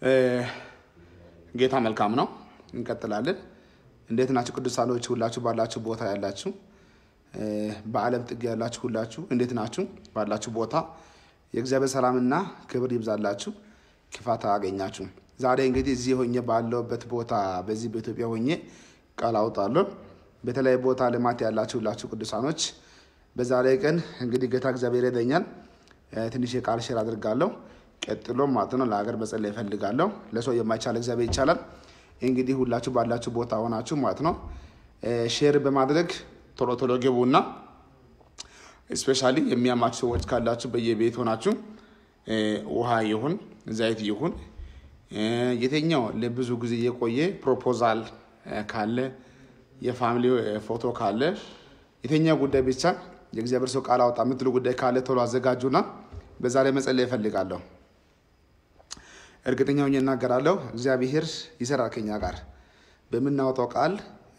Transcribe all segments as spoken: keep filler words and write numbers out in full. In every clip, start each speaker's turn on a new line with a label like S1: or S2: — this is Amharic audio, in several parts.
S1: ጌታ መልካም ነው እንቀጥላለን እንዴት ናችሁ ቅዱሳኖች ሁላችሁ ባላችሁ ቦታ ያላችሁ በዓለም ጥግ ያላችሁ ሁላችሁ እንዴት ናችሁ ባላችሁ ቦታ የእግዚአብሔር ሰላምና ክብር ይብዛላችሁ ክፋታ አገኛችሁ ዛሬ እንግዲህ እዚህ ሆኜ ባለውበት ቦታ በዚህ በኢትዮጵያ ሆኜ ቃል አውጣለሁ በተለይ ቦታ ለማት ያላችሁ ሁላችሁ ቅዱሳኖች በዛሬ ቀን እንግዲህ ጌታ እግዚአብሔር ይደኛል ትንሽ የቃል ሼር አድርጋለሁ ቀጥሎ ማለት ነው ለሀገር በጸለይ ይፈልጋለሁ ለሰው የማይቻል እግዚአብሔር ይቻላል እንግዲህ ሁላችሁ ባላችሁ ቦታ ሆናችሁ ማለት ነው ሼር በማድረግ ቶሎ ቶሎ ገቡና ስፔሻሊ የሚያማችሁ ሰዎች ካላችሁ በየቤት ሆናችሁ ውሃ ይሁን ዘይት ይሁን የትኛው ለብዙ ጊዜ የቆየ ፕሮፖዛል ካለ የፋሚሊ ፎቶ ካለ የትኛው ጉዳይ ብቻ የእግዚአብሔር ሰው ቃል አውጣ ምትሉ ጉዳይ ካለ ቶሎ አዘጋጁና በዛሬ መጸለይ ይፈልጋለሁ እርግጠኛው እናገራለሁ እግዚአብሔር ይሰራል ከኛ ጋር በመናወጣው ቃል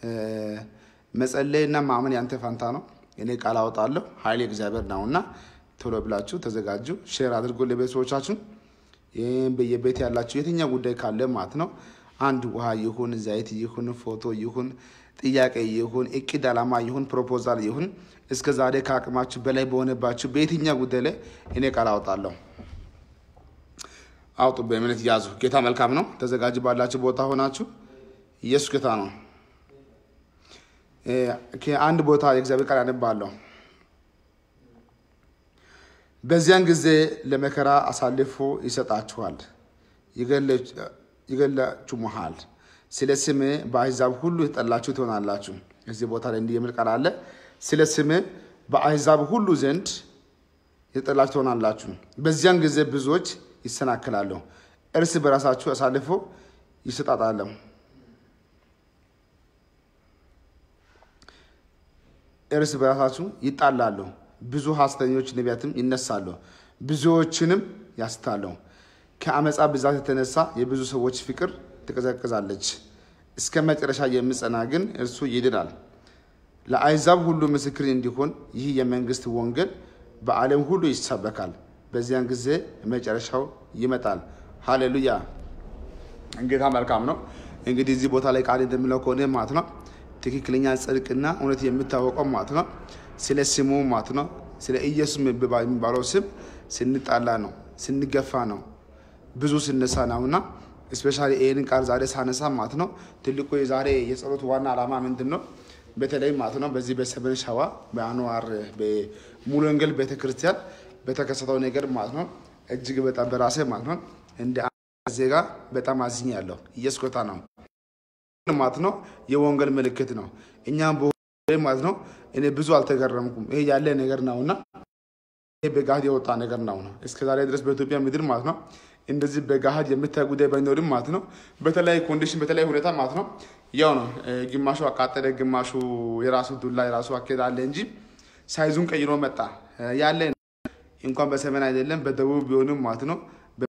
S1: መጸለይና ማመን ያንተ ፋንታ ነው እኔ ቃል አውጣለሁ ኃይል እግዚአብሔር ነውና ቶሎ ብላችሁ ተዘጋጁ ሼር አድርጉ ለቤተሰቦቻችሁ ይሄን በየቤት ያላችሁ የትኛው ጉዳይ ካለ ማለት ነው አንድ ውሃ ይሁን ዘይት ይሁን ፎቶ ይሁን ጥያቄ ይሁን እቅድ አላማ ይሁን ፕሮፖዛል ይሁን እስከ ዛሬ ካቅማችሁ በላይ በሆነባችሁ በየትኛው ጉዳይ ላይ እኔ ቃል አውጣለሁ አውጡ በእምነት ያዙ ጌታ መልካም ነው ተዘጋጁ ባላችሁ ቦታ ሆናችሁ ኢየሱስ ጌታ ነው ከአንድ ቦታ የእግዚአብሔር ቃል አነባለሁ በዚያን ጊዜ ለመከራ አሳልፎ ይሰጣችኋል ይገላችሁማል ስለ ስሜ በአሕዛብ ሁሉ ተጠላችሁ ትሆናላችሁ እዚህ ቦታ ላይ እንዲህ የሚል ቃል አለ ስለ ስሜ በአሕዛብ ሁሉ ዘንድ ተጠላችሁ ትሆናላችሁ በዚያን ጊዜ ብዙዎች ይሰናከላሉ እርስ በራሳችሁ አሳልፎ ይሰጣጣሉ እርስ በራሳችሁ ይጣላሉ ብዙ ሐሰተኞች ነቢያትም ይነሳሉ ብዙዎችንም ያስታሉ ከአመጻ ብዛት የተነሳ የብዙ ሰዎች ፍቅር ትቀዘቅዛለች እስከ መጨረሻ የሚጸና ግን እርሱ ይድናል ለአሕዛብ ሁሉ ምስክር እንዲሆን ይህ የመንግስት ወንጌል በዓለም ሁሉ ይሰበካል በዚያን ጊዜ መጨረሻው ይመጣል ሃሌሉያ እንጌታ መልካም ነው እንግዲህ እዚህ ቦታ ላይ ቃል እንደሚለው ከሆነ ማለት ነው ትክክለኛ ጽድቅና እውነት የምታወቀው ማለት ነው ስለ ስሙ ማለት ነው ስለ ኢየሱስ የሚባለው ስም ስንጣላ ነው ስንገፋ ነው ብዙ ስነሳ ነውና ስፔሻሊ ይሄን ቃል ዛሬ ሳነሳ ማለት ነው ትልቁ የዛሬ የጸሎት ዋና ዓላማ ምንድነው በተለይ ማለት ነው በዚህ በሰሜን ሸዋ በአንዋር በሙሉ ወንጌል ቤተክርስቲያን በተከሰተው ነገር ማለት ነው እጅግ በጣም በራሴ ማለት ነው እንደ ዜጋ በጣም አዝኛለሁ ኢየሱስ ጌታ ነው ማለት ነው የወንጌል ምልክት ነው እኛም ማለት ነው እኔ ብዙ አልተገረምኩም ይሄ ያለ ነገር ነውና ይሄ በጋድ የወጣ ነገር ነው እስከ ዛሬ ድረስ በኢትዮጵያ ምድር ማለት ነው እንደዚህ በጋድ የምታይ ጉዳይ ባይኖርም ማለት ነው በተለይ ኮንዲሽን በተለይ ሁኔታ ማለት ነው ያው ነው ግማሹ አቃጠለ ግማሹ የራሱ ዱላ የራሱ አከዳለ እንጂ ሳይዙን ቀይሮ መጣ ያለ እንኳን በሰሜን አይደለም በደቡብ ቢሆንም ማለት ነው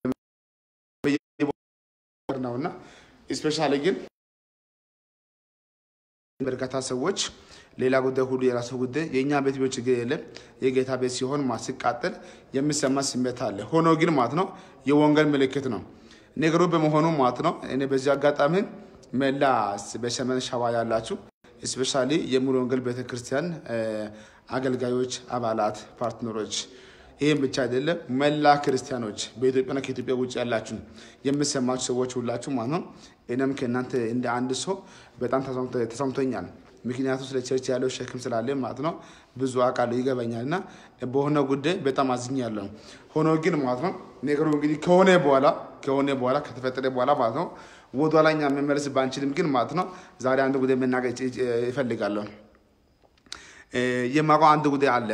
S1: ነውና ስፔሻሊ ግን በርካታ ሰዎች ሌላ ጉዳይ ሁሉ የራሱ ጉዳይ የኛ ቤት ቢሆን ችግር የለም የጌታ ቤት ሲሆን ማስቃጠል የሚሰማ ስሜት አለ ሆኖ ግን ማለት ነው የወንጌል ምልክት ነው ነገሩ በመሆኑ ማለት ነው እኔ በዚህ አጋጣሚ መላስ በሰሜን ሸዋ ያላችሁ ስፔሻሊ የሙሉ ወንጌል ቤተክርስቲያን አገልጋዮች አባላት ፓርትነሮች ይሄን ብቻ አይደለም መላ ክርስቲያኖች በኢትዮጵያና ከኢትዮጵያ ውጭ ያላችሁ የምሰማችሁ ሰዎች ሁላችሁ ማለት ነው እኔም ከእናንተ እንደ አንድ ሰው በጣም ተሰምቶኛል ምክንያቱም ስለ ቸርች ያለው ሸክም ስላለ ማለት ነው ብዙ አቃሉ ይገባኛልና በሆነ ጉዳይ በጣም አዝኛለሁ ሆኖ ግን ማለት ነው ነገሩ እንግዲህ ከሆነ በኋላ ከሆነ በኋላ ከተፈጠረ በኋላ ማለት ነው ወደላኛ መመለስ ባንችልም ግን ማለት ነው ዛሬ አንድ ጉዳይ መናገር ይፈልጋለሁ የማቆ አንድ ጉዳይ አለ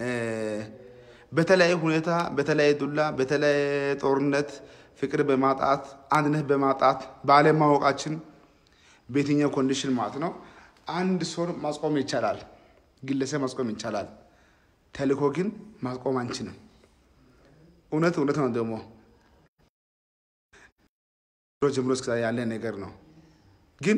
S1: በተለይ ሁኔታ በተለይ ዱላ በተለይ ጦርነት ፍቅር በማጣት አንድነት በማጣት ባለማወቃችን በየትኛው ኮንዲሽን ማለት ነው አንድ ሰው ማስቆም ይቻላል ግለሰብ ማስቆም ይቻላል ተልኮ ግን ማስቆም አንችልም እውነት እውነት ነው ደግሞ ጀምሮ እስከ ያለ ነገር ነው ግን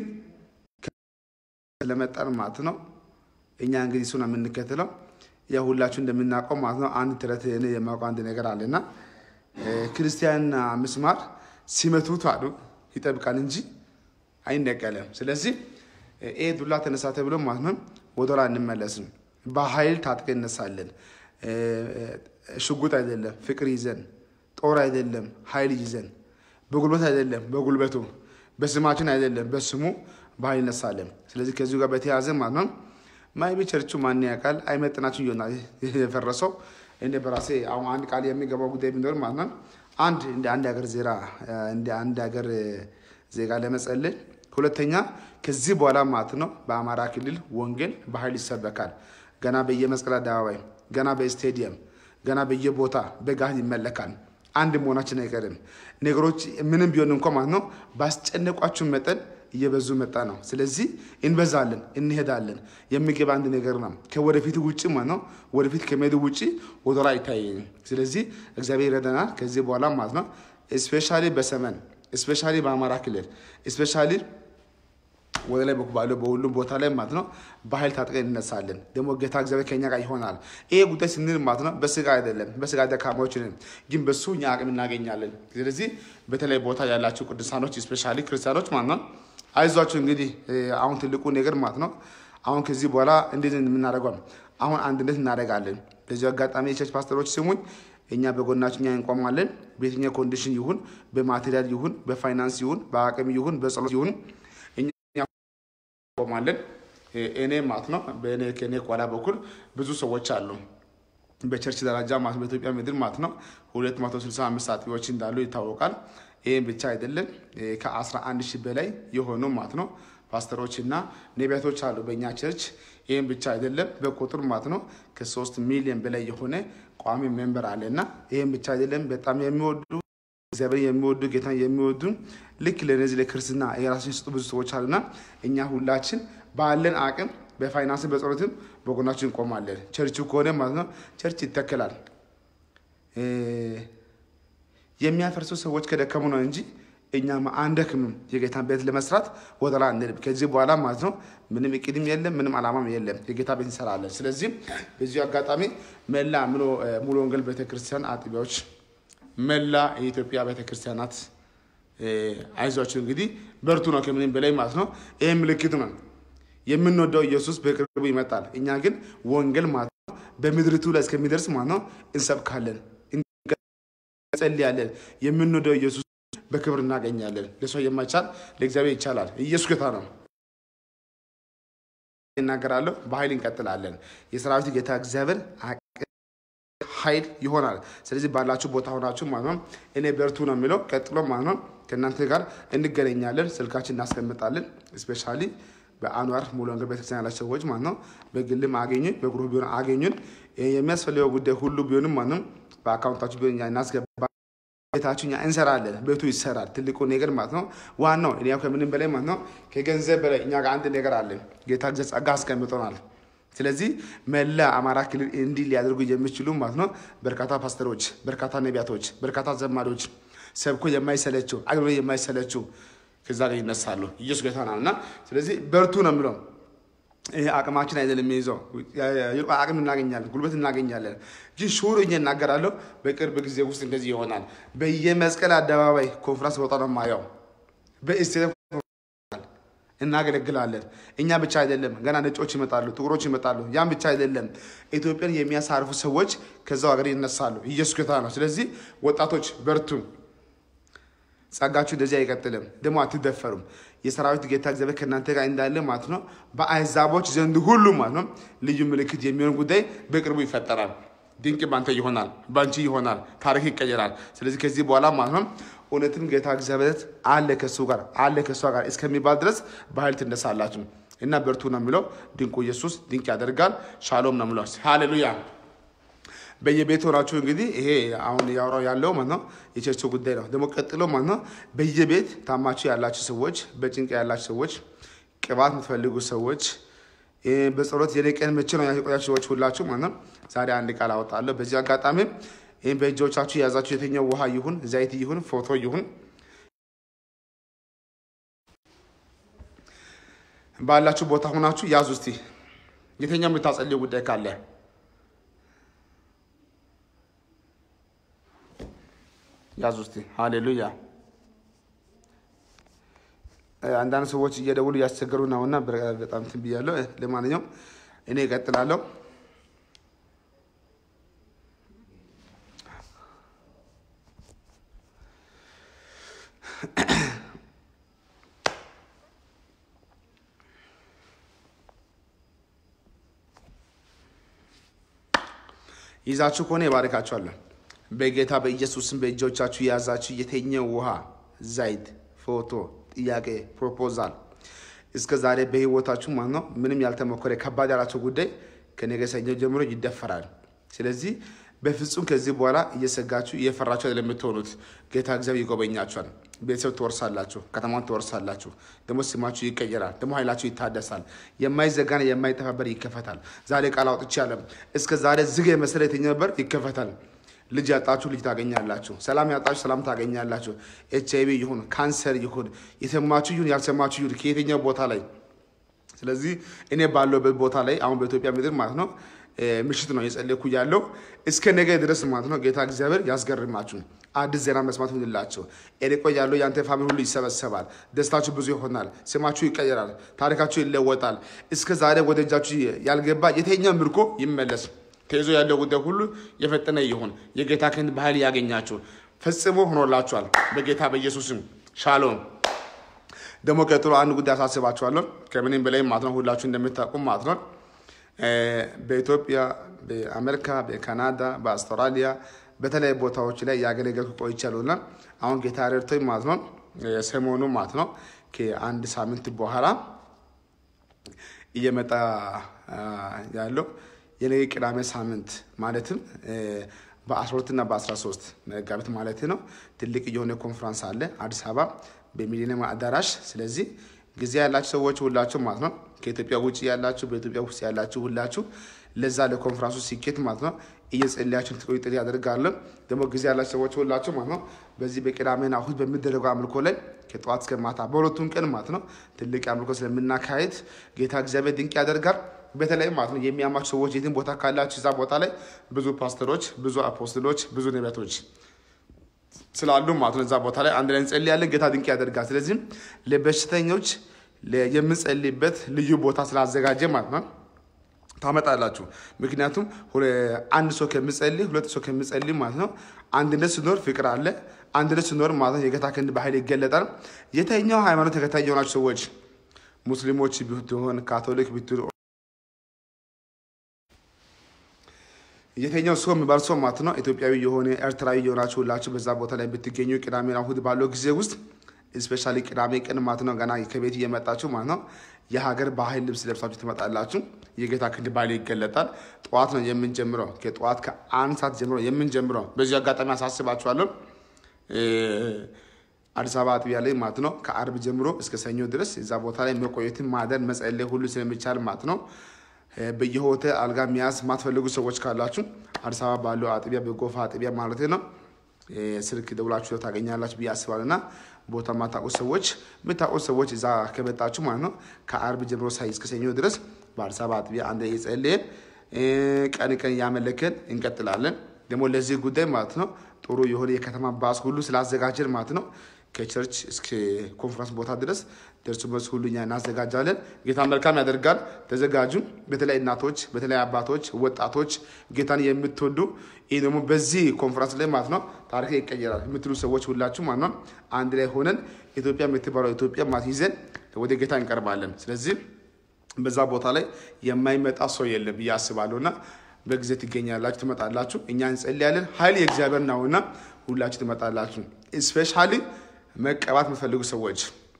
S1: ለመጣር ማለት ነው እኛ እንግዲህ ሱና የምንከተለው ያሁላችሁ እንደምናቀው ማለት ነው አንድ ተረት የማውቀው አንድ ነገር አለና ክርስቲያን ምስማር ሲመቱት አሉ ይጠብቃል እንጂ አይነቀልም። ስለዚህ ይሄ ዱላ ተነሳ ተብሎ ማለት ነው ወደራ እንመለስም። በኃይል ታጥቀን እነሳለን። ሽጉጥ አይደለም ፍቅር ይዘን ጦር አይደለም ኃይል ይዘን በጉልበት አይደለም በጉልበቱ በስማችን አይደለም በስሙ በኃይል እነሳለን። ስለዚህ ከዚህ ጋር በተያያዘ ማለት ነው ማይቢ ቸርቹ ማን ያውቃል አይመጥናችሁ ይሆናል የፈረሰው እንደ በራሴ አሁን አንድ ቃል የሚገባው ጉዳይ ቢኖር ማለት ነው አንድ እንደ አንድ ሀገር ዜራ እንደ አንድ ሀገር ዜጋ ለመጸለይ ሁለተኛ ከዚህ በኋላ ማለት ነው በአማራ ክልል ወንጌል በኃይል ይሰበካል። ገና በየመስቀል አደባባይ ገና በስቴዲየም ገና በየቦታ በጋድ ይመለካል። አንድ መሆናችን አይቀርም። ነገሮች ምንም ቢሆን እንኳን ማለት ነው ባስጨነቋችሁ መጠን እየበዙ መጣ ነው። ስለዚህ እንበዛለን እንሄዳለን የሚገባ አንድ ነገር ነው። ከወደፊት ውጪ ማለት ነው ወደፊት ከመሄድ ውጪ ወደራ አይታየኝ። ስለዚህ እግዚአብሔር ይረዳናል ከዚህ በኋላ ማለት ነው ስፔሻሊ በሰመን ስፔሻሊ በአማራ ክልል ስፔሻሊ ወደ ላይ በኩባለው በሁሉም ቦታ ላይ ማለት ነው በኃይል ታጥቀን እንነሳለን። ደግሞ ጌታ እግዚአብሔር ከኛ ጋር ይሆናል። ይሄ ጉዳይ ስንል ማለት ነው በስጋ አይደለም በስጋ ደካማዎች ነን ግን በሱ እኛ አቅም እናገኛለን። ስለዚህ በተለይ ቦታ ያላችሁ ቅዱሳኖች ስፔሻሊ ክርስቲያኖች ማለት ነው አይዟችሁ። እንግዲህ አሁን ትልቁ ነገር ማለት ነው አሁን ከዚህ በኋላ እንዴት እንምናደርገው አሁን አንድነት እናደርጋለን። በዚህ አጋጣሚ የቸርች ፓስተሮች ስሙኝ እኛ በጎናችሁ እኛ እንቆማለን። በየትኛው ኮንዲሽን ይሁን በማቴሪያል ይሁን በፋይናንስ ይሁን በአቅም ይሁን በጸሎት ይሁን ቆማለን። እኔ ማለት ነው በእኔ ከኔ ቋላ በኩል ብዙ ሰዎች አሉ በቸርች ደረጃ ማለት በኢትዮጵያ ምድር ማለት ነው ሁለት መቶ ስልሳ አምስት አጥቢዎች እንዳሉ ይታወቃል። ይሄን ብቻ አይደለም ከ11 ሺህ በላይ የሆኑ ማለት ነው ፓስተሮችና ነቢያቶች አሉ በእኛ ቸርች። ይሄን ብቻ አይደለም በቁጥር ማለት ነው ከ3 ሚሊዮን በላይ የሆነ ቋሚ ሜምበር አለና ይሄን ብቻ አይደለም በጣም የሚወዱ እግዚአብሔር የሚወዱ ጌታን የሚወዱ ልክ ለነዚህ ለክርስትና የራሳችን ስጡ ብዙ ሰዎች አሉና እኛ ሁላችን ባለን አቅም በፋይናንስ በጸሎትም በጎናችን እንቆማለን። ቸርቹ ከሆነ ማለት ነው ቸርች ይተከላል። የሚያፈርሱ ሰዎች ከደከሙ ነው እንጂ እኛም አንደክምም። የጌታን ቤት ለመስራት ወደራ እንልብ። ከዚህ በኋላ ማለት ነው ምንም እቅድም የለም ምንም አላማም የለም የጌታ ቤት እንሰራለን። ስለዚህ በዚህ አጋጣሚ መላ ሙሉ ወንጌል ቤተክርስቲያን አጥቢያዎች መላ የኢትዮጵያ ቤተክርስቲያናት አይዟችሁ እንግዲህ በርቱ ነው ከምንም በላይ ማለት ነው። ይሄ ምልክት ነው የምንወደው ኢየሱስ በቅርቡ ይመጣል። እኛ ግን ወንጌል ማለት ነው በምድሪቱ ላይ እስከሚደርስ ማለት ነው እንሰብካለን እንጸልያለን። የምንወደው ኢየሱስ በክብር እናገኛለን። ለሰው የማይቻል ለእግዚአብሔር ይቻላል። ኢየሱስ ጌታ ነው። እናገራለሁ በኃይል እንቀጥላለን። የሰራዊት ጌታ እግዚአብሔር ኃይል ይሆናል። ስለዚህ ባላችሁ ቦታ ሆናችሁ ማለት ነው እኔ በርቱ ነው የሚለው ቀጥሎ ማለት ነው ከእናንተ ጋር እንገናኛለን። ስልካችን እናስቀምጣለን። ስፔሻሊ በአንዋር ሙሉ ወንጌል ቤተክርስቲያን ያላችሁ ሰዎች ማለት ነው በግልም አገኙን በግሩፕ ቢሆን አገኙን የሚያስፈልገው ጉዳይ ሁሉ ቢሆንም ማለት ነው በአካውንታችሁ ቢሆን እናስገባ ቤታችሁ እኛ እንሰራለን። ቤቱ ይሰራል። ትልቁ ነገር ማለት ነው ዋናው እኛው ከምንም በላይ ማለት ነው ከገንዘብ በላይ እኛ ጋር አንድ ነገር አለ። ጌታ እግዚአብሔር ጸጋ አስቀምጦናል። ስለዚህ መላ አማራ ክልል እንዲህ ሊያደርጉ የሚችሉ ማለት ነው በርካታ ፓስተሮች በርካታ ነቢያቶች በርካታ ዘማሪዎች ሰብኮ የማይሰለቹ አግሮ የማይሰለቹ ከዛ ጋር ይነሳሉ። ኢየሱስ ጌታ ነውና ስለዚህ በርቱ ነው የሚለው። ይሄ አቅማችን አይደለም የሚይዘው አቅም እናገኛለን ጉልበት እናገኛለን። ግን ሹር እኛ እናገራለሁ በቅርብ ጊዜ ውስጥ እንደዚህ ይሆናል። በየመስቀል አደባባይ ኮንፈረንስ ወጣ ነው ማያው በእስቴ እናገለግላለን። እኛ ብቻ አይደለም ገና ነጮች ይመጣሉ ጥቁሮች ይመጣሉ። ያን ብቻ አይደለም ኢትዮጵያን የሚያሳርፉ ሰዎች ከዛው ሀገር ይነሳሉ። ኢየሱስ ጌታ ነው። ስለዚህ ወጣቶች በርቱ። ጸጋችሁ እንደዚህ አይቀጥልም። ደግሞ አትደፈሩም። የሰራዊት ጌታ እግዚአብሔር ከእናንተ ጋር እንዳለ ማለት ነው በአሕዛቦች ዘንድ ሁሉ ማለት ነው ልዩ ምልክት የሚሆን ጉዳይ በቅርቡ ይፈጠራል። ድንቅ ባንተ ይሆናል ባንቺ ይሆናል ታሪክ ይቀየራል። ስለዚህ ከዚህ በኋላ ማለት ነው እውነትም ጌታ እግዚአብሔር አለ ከሱ ጋር አለ ከሷ ጋር እስከሚባል ድረስ በኃይል ትነሳላችሁ እና በርቱ ነው የሚለው። ድንቁ ኢየሱስ ድንቅ ያደርጋል። ሻሎም ነው የሚለው። ሃሌሉያ። በየቤት ሆናችሁ እንግዲህ ይሄ አሁን ያወራው ያለው ማለት ነው የቸርቹ ጉዳይ ነው። ደግሞ ቀጥሎ ማለት ነው በየቤት ታማችሁ ያላችሁ ሰዎች በጭንቅ ያላችሁ ሰዎች ቅባት የምትፈልጉ ሰዎች በጸሎት የነቀን መቼ ነው ያቆያችሁ ሰዎች ሁላችሁ ማለት ነው ዛሬ አንድ ቃል አወጣለሁ። በዚህ አጋጣሚ ይሄን በእጆቻችሁ ያዛችሁ የተኛው ውሃ ይሁን ዘይት ይሁን ፎቶ ይሁን ባላችሁ ቦታ ሆናችሁ ያዙ። እስቲ የተኛው የምታጸልዩ ጉዳይ ካለ ያዙ እስቲ። ሃሌሉያ አንዳንድ ሰዎች እየደውሉ ያስቸገሩ ነውና በጣም ትንብያለሁ። ለማንኛውም እኔ እቀጥላለሁ። ይዛችሁ ከሆነ ይባርካችኋለሁ። በጌታ በኢየሱስም በእጆቻችሁ የያዛችሁ የተኛው ውሃ፣ ዘይት፣ ፎቶ፣ ጥያቄ፣ ፕሮፖዛል እስከ ዛሬ በህይወታችሁ ማለት ነው ምንም ያልተሞከረ ከባድ ያላችሁ ጉዳይ ከነገ ሰኞ ጀምሮ ይደፈራል። ስለዚህ በፍጹም ከዚህ በኋላ እየሰጋችሁ እየፈራችሁ ለምትሆኑት ጌታ እግዚአብሔር ይጎበኛችኋል። ቤተሰብ ትወርሳላችሁ፣ ከተማን ትወርሳላችሁ። ደግሞ ስማችሁ ይቀየራል፣ ደግሞ ኃይላችሁ ይታደሳል። የማይዘጋና የማይጠፋበር ይከፈታል። ዛሬ ቃል አውጥቻለሁ። እስከ ዛሬ ዝግ የመሰለ የትኛው በር ይከፈታል። ልጅ ያጣችሁ ልጅ ታገኛላችሁ። ሰላም ያጣችሁ ሰላም ታገኛላችሁ። ኤች አይ ቪ ይሁን ካንሰር ይሁን የሰማችሁ ይሁን ያልሰማችሁ ይሁን ከየትኛው ቦታ ላይ ስለዚህ እኔ ባለሁበት ቦታ ላይ አሁን በኢትዮጵያ ምድር ማለት ነው ምሽት ነው የጸለይኩ ያለው እስከ ነገ ድረስ ማለት ነው። ጌታ እግዚአብሔር ያስገርማችሁ። አዲስ ዜና መስማት ይሁንላችሁ። ኤሪቆ ያለው ያንተ ፋሚሊ ሁሉ ይሰበሰባል። ደስታችሁ ብዙ ይሆናል። ስማችሁ ይቀየራል። ታሪካችሁ ይለወጣል። እስከ ዛሬ ወደ እጃችሁ ያልገባ የትኛው ምርኮ ይመለስ። ተይዞ ያለው ጉዳይ ሁሉ የፈጠነ ይሁን። የጌታ ክንድ በኃይል ያገኛችሁ ፈጽሞ ሆኖላችኋል በጌታ በኢየሱስም ሻሎም። ደግሞ ቀጥሎ አንድ ጉዳይ አሳስባችኋለሁ። ከምንም በላይ ማለት ነው ሁላችሁ እንደምታውቁ ማለት ነው በኢትዮጵያ፣ በአሜሪካ፣ በካናዳ፣ በአውስትራሊያ በተለያዩ ቦታዎች ላይ ያገለገልኩ ቆይቻለሁና አሁን ጌታ ረድቶኝ ማለት ነው ሰሞኑ ማለት ነው ከአንድ ሳምንት በኋላ እየመጣ ያለው የነገ ቅዳሜ ሳምንት ማለትም በ12 እና በ13 መጋቢት ማለት ነው ትልቅ የሆነ ኮንፈረንስ አለ አዲስ አበባ በሚሊኒየም አዳራሽ። ስለዚህ ጊዜ ያላችሁ ሰዎች ሁላችሁ ማለት ነው ከኢትዮጵያ ውጪ ያላችሁ በኢትዮጵያ ውስጥ ያላችሁ ሁላችሁ ለዛ ለኮንፈረንሱ ሲኬት ማለት ነው እየጸለያችሁ ትቆዩ ጥሪ ያደርጋለሁ። ደግሞ ጊዜ ያላችሁ ሰዎች ሁላችሁ ማለት ነው በዚህ በቅዳሜና እሁድ በሚደረገው አምልኮ ላይ ከጧት እስከ ማታ በሁለቱም ቀን ማለት ነው ትልቅ አምልኮ ስለምናካሄድ ጌታ እግዚአብሔር ድንቅ ያደርጋል። በተለይ ማለት ነው የሚያማችሁ ሰዎች የትም ቦታ ካላችሁ እዛ ቦታ ላይ ብዙ ፓስተሮች፣ ብዙ አፖስቶሎች፣ ብዙ ነቢያቶች ስላሉ ማለት ነው እዛ ቦታ ላይ አንድ ላይ እንጸልያለን። ጌታ ድንቅ ያደርጋል። ስለዚህ ለበሽተኞች የምንጸልይበት ልዩ ቦታ ስላዘጋጀ ማለት ነው ታመጣላችሁ። ምክንያቱም አንድ ሰው ከሚጸልይ ሁለት ሰው ከሚጸልይ ማለት ነው አንድነት ሲኖር ፍቅር አለ። አንድነት ሲኖር ማለት ነው የጌታ ክንድ በኃይል ይገለጣል። የተኛው ሃይማኖት ተከታይ የሆናችሁ ሰዎች ሙስሊሞች ቢሆን ካቶሊክ ቢሆን የተኛው ሰው የሚባል ሰው ማለት ነው ኢትዮጵያዊ የሆነ ኤርትራዊ የሆናችሁ ሁላችሁ በዛ ቦታ ላይ ብትገኙ ቅዳሜና እሁድ ባለው ጊዜ ውስጥ ስፔሻሊ ቅዳሜ ቀን ማለት ነው ገና ከቤት እየመጣችሁ ማለት ነው የሀገር ባህል ልብስ ለብሳችሁ ትመጣላችሁ። የጌታ ክንድ በኃይል ይገለጣል። ጠዋት ነው የምንጀምረው። ከጠዋት ከአንድ ሰዓት ጀምሮ የምንጀምረው። በዚህ አጋጣሚ አሳስባችኋለሁ አዲስ አበባ አጥቢያ ላይ ማለት ነው ከአርብ ጀምሮ እስከ ሰኞ ድረስ እዛ ቦታ ላይ መቆየትን ማደር መጸለይ ሁሉ ስለሚቻል ማለት ነው በየሆቴል አልጋ ሚያዝ ማትፈልጉ ሰዎች ካላችሁ አዲስ አበባ ባለው አጥቢያ በጎፋ አጥቢያ ማለት ነው ስልክ ደውላችሁ ታገኛላችሁ ብዬ አስባለሁና ቦታ ማታውቁ ሰዎች የምታውቁ ሰዎች እዛ ከመጣችሁ ማለት ነው ከአርብ ጀምሮ ሳይ እስከ ሰኞ ድረስ በአዲስ አበባ አጥቢያ አንድ እየጸለየን ቀን ቀን ያመለከን እንቀጥላለን። ደግሞ ለዚህ ጉዳይ ማለት ነው ጥሩ የሆነ የከተማ ባስ ሁሉ ስላዘጋጀን ማለት ነው ከቸርች እስከ ኮንፈረንስ ቦታ ድረስ ደርሶ መልስ ሁሉ እኛ እናዘጋጃለን። ጌታ መልካም ያደርጋል። ተዘጋጁ። በተለይ እናቶች፣ በተለይ አባቶች፣ ወጣቶች ጌታን የምትወዱ ይሄ ደግሞ በዚህ ኮንፈረንስ ላይ ማለት ነው ታሪክ ይቀየራል የምትሉ ሰዎች ሁላችሁ ማለት ነው አንድ ላይ ሆነን ኢትዮጵያ የምትባለው ኢትዮጵያ ማለት ይዘን ወደ ጌታ እንቀርባለን። ስለዚህ በዛ ቦታ ላይ የማይመጣ ሰው የለም ብዬ አስባለሁና በጊዜ ትገኛላችሁ፣ ትመጣላችሁ። እኛ እንጸልያለን። ኃይል የእግዚአብሔር ነውና ሁላችሁ ትመጣላችሁ። ስፔሻሊ መቀባት የምትፈልጉ ሰዎች፣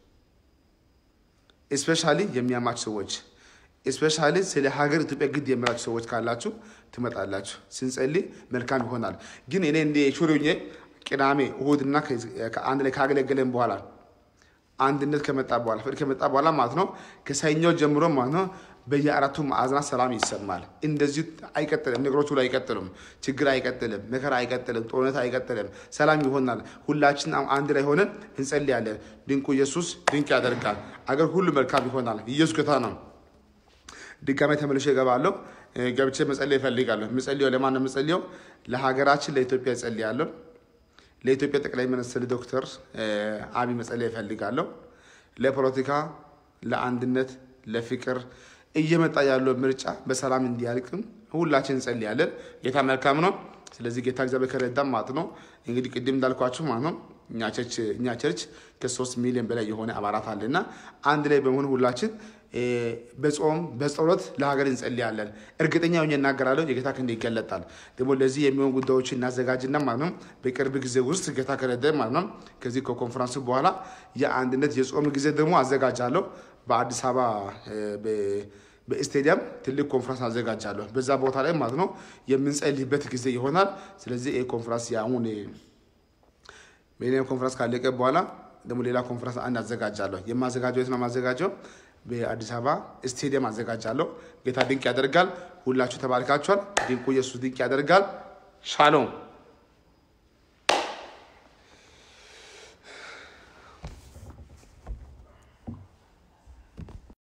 S1: ስፔሻሊ የሚያማችሁ ሰዎች፣ ስፔሻሊ ስለ ሀገር ኢትዮጵያ ግድ የሚላችሁ ሰዎች ካላችሁ ትመጣላችሁ። ስንጸልይ መልካም ይሆናል። ግን እኔ እንደ ሹሩኝ ቅዳሜ እሁድና ከአንድ ላይ ካገለገለን በኋላ አንድነት ከመጣ በኋላ ፍቅር ከመጣ በኋላ ማለት ነው ከሰኞ ጀምሮ ማለት ነው በየአራቱ ማዕዘናት ሰላም ይሰማል። እንደዚህ አይቀጥልም። ነገሮች ሁሉ አይቀጥሉም። ችግር አይቀጥልም። መከራ አይቀጥልም። ጦርነት አይቀጥልም። ሰላም ይሆናል። ሁላችን አንድ ላይ ሆነን እንጸልያለን። ድንቁ ኢየሱስ ድንቅ ያደርጋል። አገር ሁሉ መልካም ይሆናል። ኢየሱስ ጌታ ነው። ድጋሜ ተመልሼ እገባለሁ። ገብቼ መጸለይ እፈልጋለሁ። የምጸልየው ለማን ነው የምጸልየው? ለሀገራችን ለኢትዮጵያ እጸልያለሁ። ለኢትዮጵያ ጠቅላይ ሚኒስትር ዶክተር አብይ መጸለይ እፈልጋለሁ። ለፖለቲካ ለአንድነት ለፍቅር እየመጣ ያለው ምርጫ በሰላም እንዲያልቅም ሁላችን እንጸልያለን። ጌታ መልካም ነው። ስለዚህ ጌታ እግዚአብሔር ከረዳም ማለት ነው እንግዲህ ቅድም እንዳልኳችሁ ማለት ነው እኛ ቸርች እኛ ቸርች ከሶስት ሚሊዮን በላይ የሆነ አባላት አለና አንድ ላይ በመሆን ሁላችን በጾም በጸሎት ለሀገር እንጸልያለን። እርግጠኛ ሆኜ እናገራለሁ የጌታ ክንድ ይገለጣል። ደግሞ ለዚህ የሚሆን ጉዳዮችን እናዘጋጅና ማለት ነው በቅርብ ጊዜ ውስጥ ጌታ ከረዳ ማለት ነው ከዚህ ከኮንፈረንስ በኋላ የአንድነት የጾም ጊዜ ደግሞ አዘጋጃለሁ። በአዲስ አበባ በስቴዲየም ትልቅ ኮንፈረንስ አዘጋጃለሁ። በዛ ቦታ ላይ ማለት ነው የምንጸልይበት ጊዜ ይሆናል። ስለዚህ ይሄ ኮንፈረንስ ያሁን በሌላ ኮንፈረንስ ካለቀ በኋላ ደግሞ ሌላ ኮንፈረንስ አንድ አዘጋጃለሁ። የማዘጋጀው የት ነው ማዘጋጀው? በአዲስ አበባ ስቴዲየም አዘጋጃለሁ። ጌታ ድንቅ ያደርጋል። ሁላችሁ ተባርካችኋል። ድንቁ ኢየሱስ ድንቅ ያደርጋል። ሻሎም